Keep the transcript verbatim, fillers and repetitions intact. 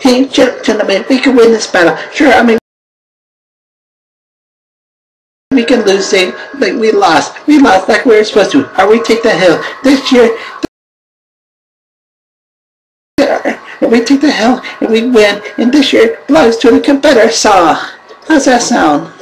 Hey, sure, gentlemen, we can win this battle. Sure, I mean, we can lose, say, like we lost. We lost like we were supposed to. Or we take the hill. This year, and we take the hill and we win. And this year belongs to the Confederate saw. How's that sound?